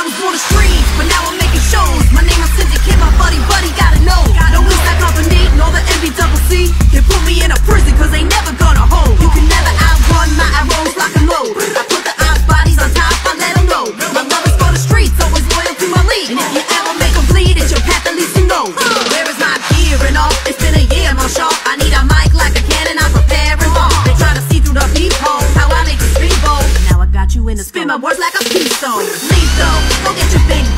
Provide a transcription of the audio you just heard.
I was born the streets, but now I'm making shows. My name is Syndicate, my buddy gotta know. No Eastside Company, nor the MBCC. They put me in a prison cause they never gonna hold. You can never outrun my arrows, lock and load. I put the odds bodies on top, I let them know. My love is for the streets, always loyal to my lead. And if you ever make them bleed, it's your path at least to know. Where is my gear and all? It's been a year, my sharp. I need a mic like a cannon, I'm preparing all. They try to see through the peephole, how I make the speedboat. Now I got you in the spin my words like a pistol. Lethal, go get your big